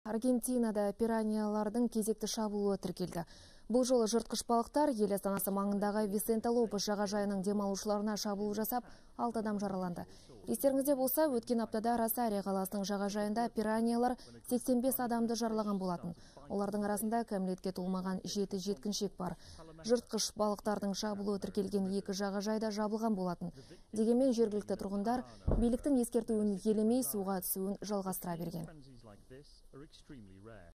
Аргентинада пираньялардың кезекті шабуылы тіркелді. Бұл жолы жыртқыш балықтар ел астанасы маңындағы Висенте Лопес жағажайының демалушыларына шабуыл жасап, 6 адам жараланды. Естеріңізде болса, өткен аптада Росарио қаласының жағажайында пираньялар 85 адамды жаралаған болатын. Олардың арасында кәмелетке толмаған 7 жеткіншек бар. Жыртқыш балықтардың шабуылы тіркелген 2 жағажайда жабылған болатын. Дегенмен жергілікті тұрғындар биліктің ескертуін елемей суға түсуін жалғастыра берген.